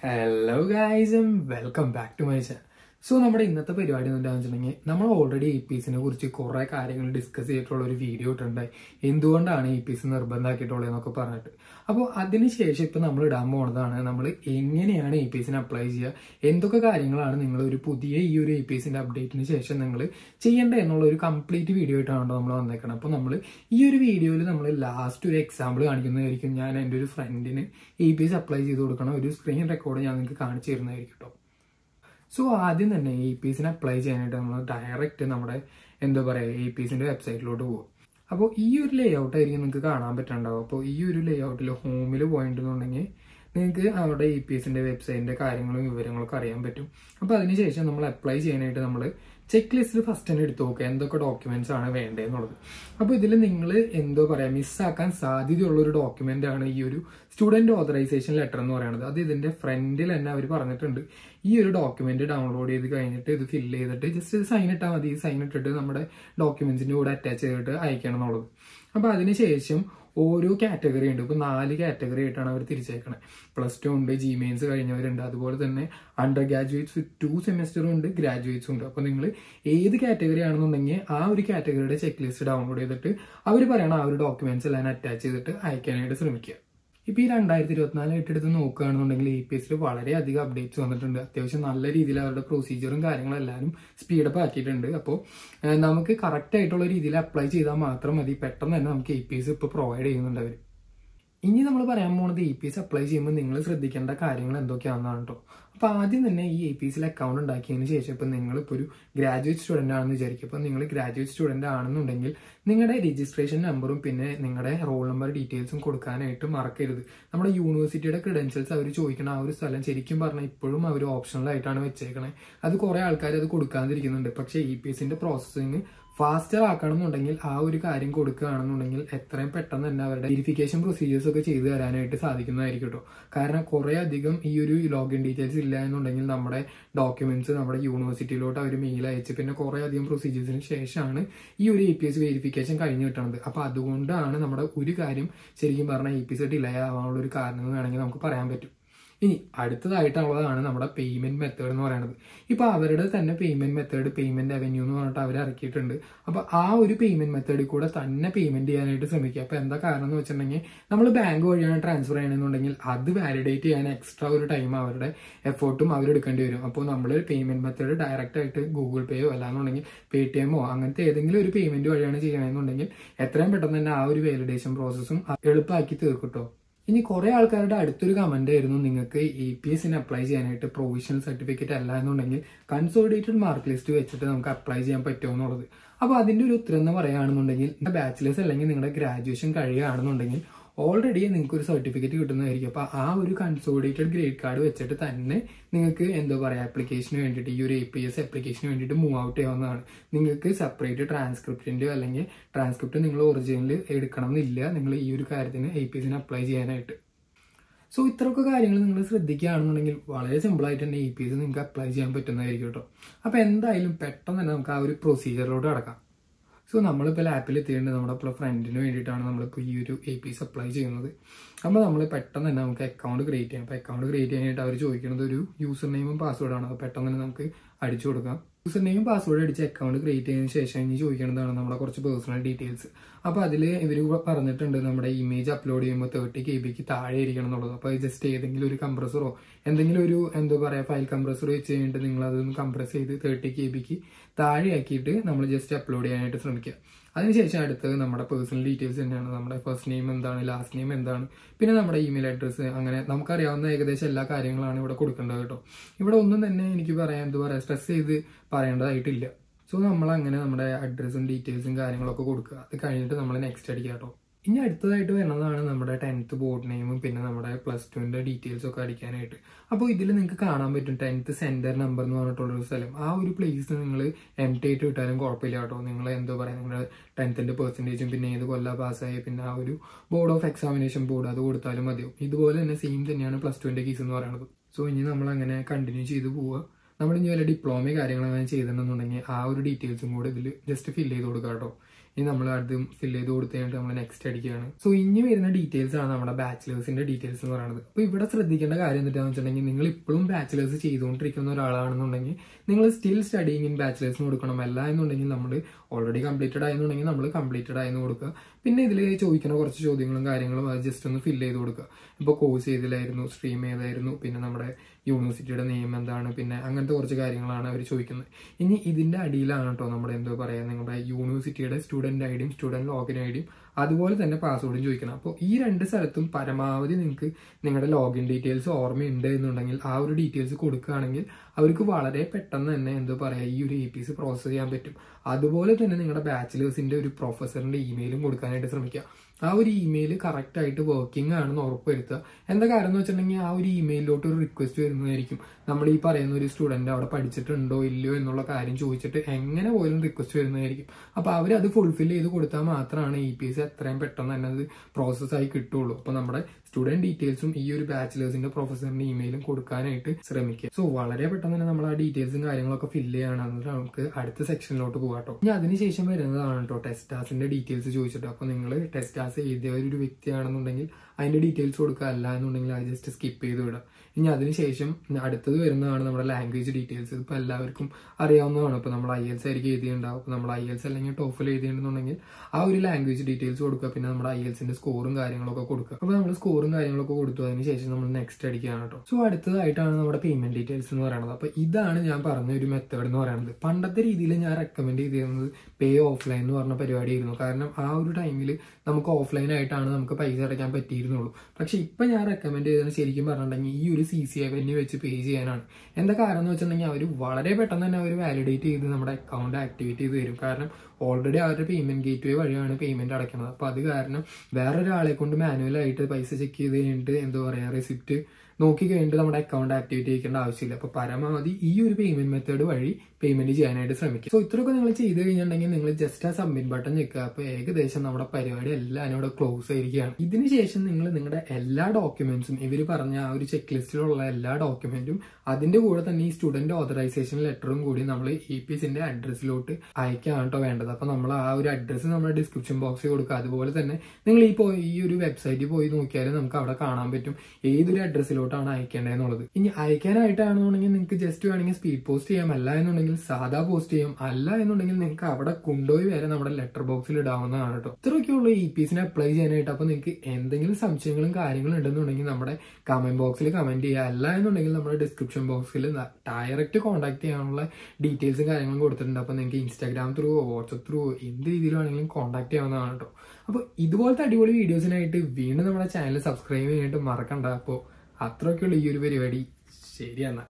Hello guys and welcome back to my channel. So, നമ്മുടെ ഇന്നത്തെ പരിപാടി എന്താണെന്ന് വെച്ചിട്ടുണ്ടെങ്കിൽ നമ്മൾ ഓൾറെഡി APSനെ കുറിച്ച് കുറേ കാര്യങ്ങൾ ഡിസ്കസ് ചെയ്തിട്ടുള്ള ഒരു വീഡിയോ ഇട്ടുണ്ടായി. എന്തുകൊണ്ടാണ് APS നിർബന്ധമാക്കിയിട്ടുള്ളത് എന്നൊക്കെ പറഞ്ഞിട്ട്. അപ്പോൾ അതിനുശേഷം ഇപ്പോൾ നമ്മൾ ഇടാൻ പോകുന്നതാണ് നമ്മൾ എങ്ങനെയാണ് APSനെ അപ്ലൈ ചെയ്യുക, എന്തൊക്കെ കാര്യങ്ങളാണ് നിങ്ങൾ ഒരു പുതിയ ഈ ഒരു APSന്റെ അപ്ഡേറ്റിന് ശേഷം നിങ്ങൾ ചെയ്യേണ്ടത് എന്നുള്ള ഒരു കംപ്ലീറ്റ് വീഡിയോ ആയിട്ടാണ് നമ്മൾ വന്നേക്കുന്നത്. അപ്പോൾ നമ്മൾ ഈ ഒരു വീഡിയോയിൽ നമ്മൾ ലാസ്റ്റ് ഒരു എക്സാമ്പിൾ കാണിക്കുന്നതായിരിക്കും. ഞാൻ എൻ്റെ ഒരു ഫ്രണ്ടിന് APS അപ്ലൈ ചെയ്ത് കൊടുക്കണം ഒരു സ്ക്രീൻ റെക്കോർഡ് ഞാൻ നിങ്ങൾക്ക് കാണിച്ചു തരുന്നതായിരിക്കും കേട്ടോ. സോ ആദ്യം തന്നെ APSനെ അപ്ലൈ ചെയ്യാനായിട്ട് നമ്മൾ ഡയറക്റ്റ് നമ്മുടെ APSന്റെ വെബ്സൈറ്റിലോട്ട് പോകും. അപ്പോൾ ഈ ഒരു ലേ ഔട്ട് ആയിരിക്കും നിങ്ങൾക്ക് കാണാൻ പറ്റുന്നുണ്ടാവും. അപ്പോൾ ഈ ഒരു ലേ ഔട്ടിൽ ഹോമിൽ പോയിട്ടുണ്ടെങ്കിൽ നിങ്ങൾക്ക് അവിടെ APSന്റെ വെബ്സൈറ്റിന്റെ കാര്യങ്ങളും വിവരങ്ങളൊക്കെ അറിയാൻ പറ്റും. അപ്പോൾ അതിനുശേഷം നമ്മൾ അപ്ലൈ ചെയ്യാനായിട്ട് നമ്മൾ ചെക്ക് ലിസ്റ്റിൽ ഫസ്റ്റ് തന്നെ എടുത്ത് നോക്കുക എന്തൊക്കെ ഡോക്യുമെന്റ്സ് ആണ് വേണ്ടതെന്നുള്ളത്. അപ്പോൾ ഇതിൽ നിങ്ങൾ മിസ്സാക്കാൻ സാധ്യതയുള്ള ഒരു ഡോക്യുമെന്റ് ആണ് ഈ ഒരു സ്റ്റുഡന്റ് ഓതറൈസേഷൻ ലെറ്റർ എന്ന് പറയുന്നത്. അത് ഇതിന്റെ ഫ്രണ്ടിൽ തന്നെ അവർ പറഞ്ഞിട്ടുണ്ട് ഈ ഒരു ഡോക്യുമെന്റ് ഡൗൺലോഡ് ചെയ്ത് കഴിഞ്ഞിട്ട് ഇത് ഫില്ല് ചെയ്തിട്ട് ജസ്റ്റ് സൈൻ ഇട്ടാൽ മതി. സൈൻ ഇട്ടിട്ട് നമ്മുടെ ഡോക്യുമെന്റ്സിന്റെ കൂടെ അറ്റാച്ച് ചെയ്തിട്ട് അയക്കണം എന്നുള്ളത്. അപ്പോൾ അതിനുശേഷം ഓരോ കാറ്റഗറി ഉണ്ട്. ഇപ്പോൾ 4 കാറ്റഗറി ആയിട്ടാണ് അവർ തിരിച്ചേക്കണത്. +2 ഉണ്ട്, GMains കഴിഞ്ഞവരുണ്ട്, അതുപോലെ തന്നെ അണ്ടർ ഗ്രാജുവേറ്റ്സ് 2 സെമിസ്റ്ററും ഉണ്ട്, ഗ്രാജുവേറ്റ്സും ഉണ്ട്. അപ്പോൾ നിങ്ങൾ ഏത് കാറ്റഗറി ആണെന്നുണ്ടെങ്കിൽ ആ ഒരു കാറ്റഗറിയുടെ ചെക്ക് ലിസ്റ്റ് ഡൗൺലോഡ് ചെയ്തിട്ട് അവർ പറയണം ആ ഒരു ഡോക്യുമെന്റ്സ് എല്ലാം അറ്റാച്ച് ചെയ്തിട്ട് അയക്കാനായിട്ട് ശ്രമിക്കുക. ഇപ്പോൾ ഈ 2024 എടുത്ത് നോക്കുകയാണെന്നുണ്ടെങ്കിൽ APSൽ വളരെയധികം അപ്ഡേറ്റ്സ് വന്നിട്ടുണ്ട്. അത്യാവശ്യം നല്ല രീതിയിൽ അവരുടെ പ്രൊസീജിയറും കാര്യങ്ങളും എല്ലാവരും സ്പീഡപ്പ് ആക്കിയിട്ടുണ്ട്. അപ്പോൾ നമുക്ക് കറക്റ്റ് ആയിട്ടുള്ള രീതിയിൽ അപ്ലൈ ചെയ്താൽ മാത്രം മതി. പെട്ടെന്ന് തന്നെ നമുക്ക് APS ഇപ്പോൾ പ്രൊവൈഡ് ചെയ്യുന്നുണ്ട് അവർ. ഇനി നമ്മൾ പറയാൻ പോകുന്നത് APS അപ്ലൈ ചെയ്യുമ്പോൾ നിങ്ങൾ ശ്രദ്ധിക്കേണ്ട കാര്യങ്ങൾ എന്തൊക്കെയാണെന്നാണ് കേട്ടോ. അപ്പോൾ ആദ്യം തന്നെ ഈ APSൽ അക്കൗണ്ട് ഉണ്ടാക്കിയതിന് ശേഷം ഇപ്പോൾ നിങ്ങളിപ്പോൾ ഒരു ഗ്രാജുവേറ്റ് സ്റ്റുഡൻ്റ് ആണെന്ന് വിചാരിക്കും. അപ്പോൾ നിങ്ങൾ ഗ്രാജുവേറ്റ് സ്റ്റുഡൻ്റ് ആണെന്നുണ്ടെങ്കിൽ നിങ്ങളുടെ രജിസ്ട്രേഷൻ നമ്പറും പിന്നെ നിങ്ങളുടെ റോൾ നമ്പർ ഡീറ്റെയിൽസും കൊടുക്കാനായിട്ട് മറക്കരുത്. നമ്മുടെ യൂണിവേഴ്സിറ്റിയുടെ ക്രെഡൻഷ്യൽസ് അവർ ചോദിക്കണം ആ ഒരു സ്ഥലം ശരിക്കും പറഞ്ഞാൽ ഇപ്പോഴും അവർ ഓപ്ഷണലായിട്ടാണ് വെച്ചേക്കണേ. അത് കുറേ ആൾക്കാർ അത് കൊടുക്കാതിരിക്കുന്നുണ്ട്. പക്ഷേ APSന്റെ പ്രോസസ്സിങ് ഫാസ്റ്റർ ആക്കണമെന്നുണ്ടെങ്കിൽ ആ ഒരു കാര്യം കൊടുക്കുകയാണെന്നുണ്ടെങ്കിൽ എത്രയും പെട്ടെന്ന് തന്നെ അവരുടെ വെരിഫിക്കേഷൻ പ്രൊസീജിയേഴ്സ് ഒക്കെ ചെയ്തു തരാനായിട്ട് സാധിക്കുന്നതായിരിക്കും കേട്ടോ. കാരണം കുറേ അധികം ഈ ഒരു ലോഗിൻ ഡീറ്റെയിൽസ് ഇല്ല എന്നുണ്ടെങ്കിൽ നമ്മുടെ ഡോക്യുമെന്റ്സ് നമ്മുടെ യൂണിവേഴ്സിറ്റിയിലോട്ട് അവർ മെയിൽ അയച്ച് പിന്നെ കുറേ അധികം പ്രൊസീജിയേഴ്സിന് ശേഷമാണ് ഈ ഒരു APS വെരിഫിക്കേഷൻ കഴിഞ്ഞ് കിട്ടുന്നത്. അപ്പോൾ അതുകൊണ്ടാണ് നമ്മുടെ ഒരു കാര്യം ശരിക്കും പറഞ്ഞാൽ APS ഡിലേ ആവാനുള്ള ഒരു കാരണം എന്ന് വേണമെങ്കിൽ നമുക്ക് പറയാൻ പറ്റും. ഇനി അടുത്തതായിട്ടുള്ളതാണ് നമ്മുടെ പേയ്മെന്റ് മെത്തേഡ് എന്ന് പറയുന്നത്. ഇപ്പൊ അവരുടെ തന്നെ പേയ്മെന്റ് മെത്തേഡ് പേയ്മെന്റ് അവന്യൂ എന്ന് പറഞ്ഞിട്ട് അവർ ഇറക്കിയിട്ടുണ്ട്. അപ്പൊ ആ ഒരു പേയ്മെന്റ് മെത്തേഡിൽ കൂടെ തന്നെ പേയ്മെന്റ് ചെയ്യാനായിട്ട് ശ്രമിക്കുക. അപ്പൊ എന്താ കാരണം എന്ന് വെച്ചിട്ടുണ്ടെങ്കിൽ നമ്മൾ ബാങ്ക് വഴിയാണ് ട്രാൻസ്ഫർ ചെയ്യണമെന്നുണ്ടെങ്കിൽ അത് വാലിഡേറ്റ് ചെയ്യാൻ എക്സ്ട്രാ ഒരു ടൈം അവരുടെ എഫേർട്ടും അവരെടുക്കേണ്ടി വരും. അപ്പോൾ നമ്മൾ പേയ്മെന്റ് മെത്തേഡ് ഡയറക്റ്റ് ആയിട്ട് ഗൂഗിൾ പേയോ അല്ലാന്നുണ്ടെങ്കിൽ PayTM അങ്ങനത്തെ ഏതെങ്കിലും ഒരു പേയ്മെന്റ് വഴിയാണ് ചെയ്യണമെന്നുണ്ടെങ്കിൽ എത്രയും പെട്ടെന്ന് തന്നെ ആ ഒരു വാലിഡേഷൻ പ്രോസസ്സും എളുപ്പമാക്കി തീർക്കട്ടോ. ഇനി കുറെ ആൾക്കാരുടെ അടുത്തൊരു കമന്റ് ആയിരുന്നു നിങ്ങൾക്ക് APSന് അപ്ലൈ ചെയ്യാനായിട്ട് പ്രൊവിഷണൽ സർട്ടിഫിക്കറ്റ് അല്ല എന്നുണ്ടെങ്കിൽ കൺസോളിഡേറ്റഡ് മാർക്ക് ലിസ്റ്റ് വെച്ചിട്ട് നമുക്ക് അപ്ലൈ ചെയ്യാൻ പറ്റുമോ എന്നുള്ളത്. അപ്പോൾ അതിന്റെ ഒരു ഉത്തരം എന്ന് പറയുകയാണെന്നുണ്ടെങ്കിൽ ബാച്ചിലേഴ്സ് അല്ലെങ്കിൽ നിങ്ങളുടെ ഗ്രാജുവേഷൻ കഴിയുകയാണെന്നുണ്ടെങ്കിൽ ഓൾറെഡി നിങ്ങൾക്ക് ഒരു സർട്ടിഫിക്കറ്റ് കിട്ടുന്നതായിരിക്കും. അപ്പോൾ ആ ഒരു കൺസോളിഡേറ്റഡ് ഗ്രേഡ് കാർഡ് വെച്ചിട്ട് തന്നെ നിങ്ങൾക്ക് ആപ്ലിക്കേഷന് വേണ്ടിയിട്ട് ഈ ഒരു APS ആപ്ലിക്കേഷന് വേണ്ടിയിട്ട് മൂവ് ഔട്ട് ചെയ്യാവുന്നതാണ്. നിങ്ങൾക്ക് സെപ്പറേറ്റ് ട്രാൻസ്ക്രിപ്റ്റിന്റെ അല്ലെങ്കിൽ ട്രാൻസ്ക്രിപ്റ്റ് നിങ്ങൾ ഒറിജിനൽ എടുക്കണം എന്നില്ല നിങ്ങൾ ഈ ഒരു കാര്യത്തിന് APSന് അപ്ലൈ ചെയ്യാനായിട്ട്. സോ ഇത്രയൊക്കെ കാര്യങ്ങൾ നിങ്ങൾ ശ്രദ്ധിക്കുകയാണെന്നുണ്ടെങ്കിൽ വളരെ സിമ്പിൾ ആയിട്ട് തന്നെ APS നിങ്ങൾക്ക് അപ്ലൈ ചെയ്യാൻ പറ്റുന്നതായിരിക്കും കേട്ടോ. അപ്പോൾ എന്തായാലും പെട്ടെന്ന് തന്നെ നമുക്ക് ആ ഒരു പ്രൊസീജിയറിലോട്ട് കടക്കാം. സോ നമ്മളിപ്പോൾ ലാപ്പിൽ എത്തിയിട്ടുണ്ട്. നമ്മുടെ ഫ്രണ്ടിന് വേണ്ടിയിട്ടാണ് നമ്മളിപ്പോൾ ഈ ഒരു APS അപ്ലൈ ചെയ്യുന്നത്. അപ്പോൾ നമ്മൾ പെട്ടെന്ന് തന്നെ നമുക്ക് അക്കൗണ്ട് ക്രിയേറ്റ് ചെയ്യാം. അപ്പോൾ അക്കൗണ്ട് ക്രിയേറ്റ് ചെയ്യാനായിട്ട് അവർ ചോദിക്കുന്നത് ഒരു യൂസർ നെയിമും പാസ്വേഡാണ്. അപ്പോൾ പെട്ടെന്ന് തന്നെ നമുക്ക് അടിച്ചു കൊടുക്കാം. യൂസർ നെയിം പാസ്വേഡ് അടിച്ച് അക്കൗണ്ട് ക്രിയേറ്റ് ചെയ്തതിന് ശേഷം ഇനി ചോദിക്കുന്നതാണ് നമ്മുടെ കുറച്ച് പേഴ്സണൽ ഡീറ്റെയിൽസ്. അപ്പോൾ അതിൽ ഇവർ പറഞ്ഞിട്ടുണ്ട് നമ്മുടെ ഇമേജ് അപ്ലോഡ് ചെയ്യുമ്പോൾ 30 KB താഴെ ഇരിക്കണം എന്നുള്ളത്. അപ്പോൾ ജസ്റ്റ് ഏതെങ്കിലും ഒരു കംപ്രസറോ എന്തെങ്കിലും ഒരു ഫയൽ കംപ്രസർ വെച്ച് കഴിഞ്ഞിട്ട് നിങ്ങൾ അതൊന്ന് കംപ്രസ് ചെയ്ത് 30 KB താഴെ ആക്കിയിട്ട് നമ്മൾ ജസ്റ്റ് അപ്ലോഡ് ചെയ്യാനായിട്ട് ശ്രമിക്കുക. അതിനുശേഷം അടുത്തത് നമ്മുടെ പേഴ്സണൽ ഡീറ്റെയിൽസ് തന്നെയാണ്. നമ്മുടെ ഫസ്റ്റ് നെയിം എന്താണ്, ലാസ്റ്റ് നെയിം എന്താണ്, പിന്നെ നമ്മുടെ ഇമെയിൽ അഡ്രസ്സ്, അങ്ങനെ നമുക്കറിയാവുന്ന ഏകദേശം എല്ലാ കാര്യങ്ങളാണ് ഇവിടെ കൊടുക്കേണ്ടത് കേട്ടോ. ഇവിടെ ഒന്നും തന്നെ എനിക്ക് സ്ട്രെസ് ചെയ്ത് പറയേണ്ടതായിട്ടില്ല. സോ നമ്മൾ അങ്ങനെ നമ്മുടെ അഡ്രസ്സും ഡീറ്റെയിൽസും കാര്യങ്ങളൊക്കെ കൊടുക്കുക. അത് കഴിഞ്ഞിട്ട് നമ്മൾ നെക്സ്റ്റ് അടിക്കുക കേട്ടോ. ഇനി അടുത്തതായിട്ട് വരുന്നതാണ് നമ്മുടെ 10th ബോർഡ് നെയിമും പിന്നെ നമ്മുടെ +2ന്റെ ഡീറ്റെയിൽസ് ഒക്കെ അടിക്കാനായിട്ട്. അപ്പോൾ ഇതിൽ നിങ്ങൾക്ക് കാണാൻ പറ്റും 10th സെന്റർ നമ്പർ എന്ന് പറഞ്ഞിട്ടുള്ളൊരു സ്ഥലം. ആ ഒരു പ്ലേസ് നിങ്ങൾ empty ആയിട്ട് വിട്ടാലും കുഴപ്പമില്ല കേട്ടോ. നിങ്ങൾ നിങ്ങളുടെ 10th പെർസെൻറ്റേജും പിന്നെ ഏത് കൊല്ലം പാസ്സായി പിന്നെ ആ ഒരു ബോർഡ് ഓഫ് എക്സാമിനേഷൻ ബോർഡ് അത് കൊടുത്താലും മതിയാവും. ഇതുപോലെ തന്നെ സെയിം തന്നെയാണ് +2ന്റെ കേസ് എന്ന് പറയുന്നത്. സോ ഇനി നമ്മൾ അങ്ങനെ കണ്ടിന്യൂ ചെയ്ത് പോവുക. നമ്മൾ ഇനി വല്ല ഡിപ്ലോമ കാര്യങ്ങൾ അങ്ങനെ ചെയ്തിട്ടുണ്ടെന്നുണ്ടെങ്കിൽ ആ ഒരു ഡീറ്റെയിൽസും കൂടെ ഇതിൽ ജസ്റ്റ് ഫില്ല് ചെയ്ത് കൊടുക്കുക കേട്ടോ. ഇനി നമ്മൾ അതും ഫില്ല് ചെയ്ത് കൊടുത്തു കഴിഞ്ഞിട്ട് നമ്മൾ നെക്സ്റ്റ് അടിക്കുകയാണ്. സോ ഇനി വരുന്ന ഡീറ്റെയിൽസ് ആണ് നമ്മുടെ ബാച്ചിലേഴ്സിന്റെ ഡീറ്റെയിൽസ് എന്ന് പറയുന്നത്. അപ്പോൾ ഇവിടെ ശ്രദ്ധിക്കേണ്ട കാര്യം എന്താണെന്ന് വെച്ചിട്ടുണ്ടെങ്കിൽ നിങ്ങൾ ഇപ്പോഴും ബാച്ചിലേഴ്സ് ചെയ്തുകൊണ്ടിരിക്കുന്ന ഒരാളാണെന്നുണ്ടെങ്കിൽ നിങ്ങൾ സ്റ്റിൽ സ്റ്റഡിങ് ഇൻ ബാച്ചിലേഴ്സിന് കൊടുക്കണം. അല്ല എന്നുണ്ടെങ്കിൽ നമ്മൾ ഓൾറെഡി കംപ്ലീറ്റഡ് ആയെന്നുണ്ടെങ്കിൽ നമ്മൾ കംപ്ലീറ്റഡ് ആയെന്ന് കൊടുക്കുക. പിന്നെ ഇതിൽ ചോദിക്കുന്ന കുറച്ച് ചോദ്യങ്ങളും കാര്യങ്ങളും അത് ജസ്റ്റ് ഒന്ന് ഫില്ല് ചെയ്ത് കൊടുക്കുക. ഇപ്പോൾ കോഴ്സ് ഏതിലായിരുന്നു, സ്ട്രീം ഏതായിരുന്നു, പിന്നെ നമ്മുടെ യൂണിവേഴ്സിറ്റിയുടെ നെയിം എന്താണ്, പിന്നെ അങ്ങനത്തെ കുറച്ച് കാര്യങ്ങളാണ് അവർ ചോദിക്കുന്നത്. ഇനി ഇതിന്റെ അടിയിലാണ് കേട്ടോ നമ്മുടെ എന്തോ പറയാ നിങ്ങളുടെ യൂണിവേഴ്സിറ്റിയുടെ സ്റ്റുഡന്റ് ഐഡിയും സ്റ്റുഡന്റ് ലോഗിൻ ഐഡിയും അതുപോലെ തന്നെ പാസ്വേഡും ചോദിക്കണം. അപ്പോൾ ഈ രണ്ട് സ്ഥലത്തും പരമാവധി നിങ്ങൾക്ക് നിങ്ങളുടെ ലോഗിൻ ഡീറ്റെയിൽസ് ഓർമ്മയുണ്ട് എന്നുണ്ടെങ്കിൽ ആ ഒരു ഡീറ്റെയിൽസ് കൊടുക്കുകയാണെങ്കിൽ അവർക്ക് വളരെ പെട്ടെന്ന് തന്നെ എന്തോ പറയാ ഈ ഒരു APS പ്രോസസ് ചെയ്യാൻ പറ്റും. അതുപോലെ തന്നെ നിങ്ങളുടെ ബാച്ചിലേഴ്സിന്റെ ഒരു പ്രൊഫസറിന്റെ ഇമെയിലും കൊടുക്കാനായിട്ട് ശ്രമിക്കുക. ആ ഒരു ഇമെയിൽ കറക്റ്റ് ആയിട്ട് വർക്കിംഗ് ആണെന്ന് ഉറപ്പുവരുത്തുക. എന്താ കാരണം എന്ന് വെച്ചിട്ടുണ്ടെങ്കിൽ ആ ഒരു ഇമെയിലോട്ട് ഒരു റിക്വസ്റ്റ് വരുന്നതായിരിക്കും. നമ്മൾ ഈ പറയുന്ന ഒരു സ്റ്റുഡന്റ് അവിടെ പഠിച്ചിട്ടുണ്ടോ ഇല്ലയോ എന്നുള്ള കാര്യം ചോദിച്ചിട്ട് എങ്ങനെ പോലും റിക്വസ്റ്റ് വരുന്നതായിരിക്കും. അപ്പൊ അവർ അത് ഫുൾഫിൽ ചെയ്ത് കൊടുത്താൽ മാത്രമാണ് APS എത്രയും പെട്ടെന്ന് തന്നെ അത് പ്രോസസ്സായി കിട്ടുള്ളൂ. അപ്പൊ നമ്മുടെ സ്റ്റുഡന്റ് ഡീറ്റെയിൽസും ഈ ഒരു ബാച്ചിലേഴ്സിന്റെ പ്രൊഫസറിന്റെ ഇമെയിലും കൊടുക്കാനായിട്ട് ശ്രമിക്കുക. സോ വളരെ പെട്ടെന്ന് തന്നെ നമ്മൾ ആ ഡീറ്റെയിൽസും കാര്യങ്ങളൊക്കെ ഫില്ല് ചെയ്യണമെന്നിട്ട് നമുക്ക് അടുത്ത സെക്ഷനിലോട്ട് പോകാട്ടോ. ഇനി അതിനുശേഷം വരുന്നതാണ് കേട്ടോ ടെസ്റ്റാസിന്റെ ഡീറ്റെയിൽസ് ചോദിച്ചിട്ട്. അപ്പൊ നിങ്ങൾ ടെസ്റ്റാസ് എഴുതിയ ഒരു വ്യക്തിയാണെന്നുണ്ടെങ്കിൽ അതിന്റെ ഡീറ്റെയിൽസ് കൊടുക്കുക, അല്ല എന്നുണ്ടെങ്കിൽ അത് ജസ്റ്റ് സ്കിപ്പ് ചെയ്ത് വിടുക. ഇനി അതിനുശേഷം അടുത്തത് വരുന്നതാണ് നമ്മുടെ ലാംഗ്വേജ് ഡീറ്റെയിൽസ്. ഇപ്പൊ എല്ലാവർക്കും അറിയാവുന്നതാണ്. ഇപ്പൊ നമ്മൾ IELTS ആയിരിക്കും എഴുതിയിട്ടുണ്ടാവും. അപ്പൊ നമ്മൾ IELTS അല്ലെങ്കിൽ TOEFL എഴുതിയിട്ടുണ്ടെന്നുണ്ടെങ്കിൽ ആ ഒരു ലാംഗ്വേജ് ഡീറ്റെയിൽസ് കൊടുക്കുക. പിന്നെ നമ്മുടെ IELTSന്റെ സ്കോറും കാര്യങ്ങളൊക്കെ കൊടുക്കുക. അപ്പൊ നമ്മൾ സ്കോറും കാര്യങ്ങളൊക്കെ കൊടുത്തു അതിന് ശേഷം നമ്മൾ നെക്സ്റ്റ് അടിക്കുകയാണ് കേട്ടോ. സോ അടുത്തതായിട്ടാണ് നമ്മുടെ പേയ്മെന്റ് ഡീറ്റെയിൽസ് എന്ന് പറയുന്നത്. അപ്പൊ ഇതാണ് ഞാൻ പറഞ്ഞ ഒരു മെത്തേഡ് എന്ന് പറയുന്നത്. പണ്ടത്തെ രീതിയിൽ ഞാൻ റെക്കമെൻഡ് ചെയ്തിരുന്നത് പേ ഓഫ്ലൈൻ എന്ന് പറഞ്ഞ പരിപാടിയായിരുന്നു. കാരണം ആ ഒരു ടൈമിൽ നമുക്ക് ഓഫ്ലൈൻ ആയിട്ടാണ് നമുക്ക് പൈസ അടയ്ക്കാൻ പറ്റിയിരുന്നുള്ളൂ. പക്ഷെ ഇപ്പൊ ഞാൻ റെക്കമെൻഡ് ചെയ്തത് ശരിക്കും പറഞ്ഞിട്ടുണ്ടെങ്കിൽ ഈ ഒരു CCI വെച്ച് പേ ചെയ്യാനാണ്. എന്താ കാരണം എന്ന് വെച്ചിട്ടുണ്ടെങ്കിൽ അവർ വളരെ പെട്ടെന്ന് തന്നെ അവർ വാലിഡേറ്റ് ചെയ്ത് നമ്മുടെ അക്കൗണ്ട് ആക്ടിവേറ്റ് ചെയ്ത് തരും. കാരണം ഓൾറെഡി അവരുടെ പേയ്മെന്റ് ഗേറ്റ് വേ വഴിയാണ് പേയ്മെന്റ് അടയ്ക്കുന്നത്. അപ്പൊ അത് കാരണം വേറൊരാളെ കൊണ്ട് മാനുവലായിട്ട് പൈസ ചെക്ക് ചെയ്ത് കഴിഞ്ഞിട്ട് എന്താ പറയാ റെസിപ്റ്റ് നോക്കി കഴിഞ്ഞിട്ട് നമ്മുടെ അക്കൗണ്ട് ആക്ടിവേറ്റ് ചെയ്യേണ്ട ആവശ്യമില്ല. അപ്പൊ പരമാവധി ഈ ഒരു പേയ്മെന്റ് മെത്തേഡ് വഴി പേയ്മെന്റ് ചെയ്യാനായിട്ട് ശ്രമിക്കുക. സോ ഇത്രയൊക്കെ നിങ്ങൾ ചെയ്ത് കഴിഞ്ഞിട്ടുണ്ടെങ്കിൽ നിങ്ങൾ ജസ്റ്റ് ആ സബ്മിറ്റ് ബട്ടൺ ഞെക്കുക. അപ്പൊ ഏകദേശം നമ്മുടെ പരിപാടി എല്ലാം ഇവിടെ ക്ലോസ് ആയിരിക്കുകയാണ്. ഇതിനുശേഷം നിങ്ങൾ നിങ്ങളുടെ എല്ലാ ഡോക്യുമെന്റ്സും ഇവർ പറഞ്ഞ ആ ഒരു ചെക്ക് ലിസ്റ്റിലുള്ള എല്ലാ ഡോക്യുമെന്റും അതിന്റെ കൂടെ തന്നെ ഈ സ്റ്റുഡന്റ് ഓതറൈസേഷൻ ലെറ്ററും കൂടി നമ്മൾ APSന്റെ അഡ്രസ്സിലോട്ട് അയക്കാണ് കേട്ടോ വേണ്ടത്. അപ്പൊ നമ്മൾ ആ ഒരു അഡ്രസ്സ് നമ്മുടെ ഡിസ്ക്രിപ്ഷൻ ബോക്സിൽ കൊടുക്കുക. അതുപോലെ തന്നെ നിങ്ങൾ ഈ ഒരു വെബ്സൈറ്റിൽ പോയി നോക്കിയാൽ നമുക്ക് അവിടെ കാണാൻ പറ്റും ഏതൊരു അഡ്രസ്സിലോട്ടാണ് അയക്കേണ്ടതെന്നുള്ളത്. ഇനി അയക്കാനായിട്ടാണെന്നുണ്ടെങ്കിൽ നിങ്ങൾക്ക് ജസ്റ്റ് വേണമെങ്കിൽ സ്പീഡ് പോസ്റ്റ് ചെയ്യാം, അല്ല എന്നുണ്ടെങ്കിൽ സാധാ പോസ്റ്റ് ചെയ്യാം, അല്ല എന്നുണ്ടെങ്കിൽ നിങ്ങൾക്ക് അവിടെ കൊണ്ടുപോയി വരെ നമ്മുടെ ലെറ്റർ ബോക്സിൽ ഇടാവുന്നതാണ് കേട്ടോ. ഇത്രയൊക്കെയുള്ള APSനെ അപ്ലൈ ചെയ്യാനായിട്ട്. അപ്പൊ നിങ്ങൾക്ക് എന്തെങ്കിലും സംശയങ്ങളും കാര്യങ്ങളും ഉണ്ടെന്നുണ്ടെങ്കിൽ നമ്മുടെ കമന്റ് ബോക്സിൽ കമന്റ് ചെയ്യുക, അല്ല എന്നുണ്ടെങ്കിൽ നമ്മുടെ ഡിസ്ക്രിപ്ഷൻ ബോക്സിൽ ഡയറക്റ്റ് കോൺടാക്ട് ചെയ്യാനുള്ള ഡീറ്റെയിൽസും കാര്യങ്ങളും കൊടുത്തിട്ടുണ്ട്. അപ്പൊ നിങ്ങൾക്ക് ഇൻസ്റ്റാഗ്രാം ത്രൂ വാട്സ്ആപ്പ് ത്രൂ എന്ത് രീതിയിലാണെങ്കിലും കോൺടാക്ട് ചെയ്യാവുന്നതാണ് കേട്ടോ. അപ്പൊ ഇതുപോലത്തെ അടിപൊളി വീഡിയോസിനായിട്ട് വീണ്ടും നമ്മുടെ ചാനൽ സബ്സ്ക്രൈബ് ചെയ്യാനായിട്ട് മറക്കണ്ട. അപ്പോൾ അത്രയൊക്കെയുള്ള ഈ ഒരു പരിപാടി. ശരിയാണ്.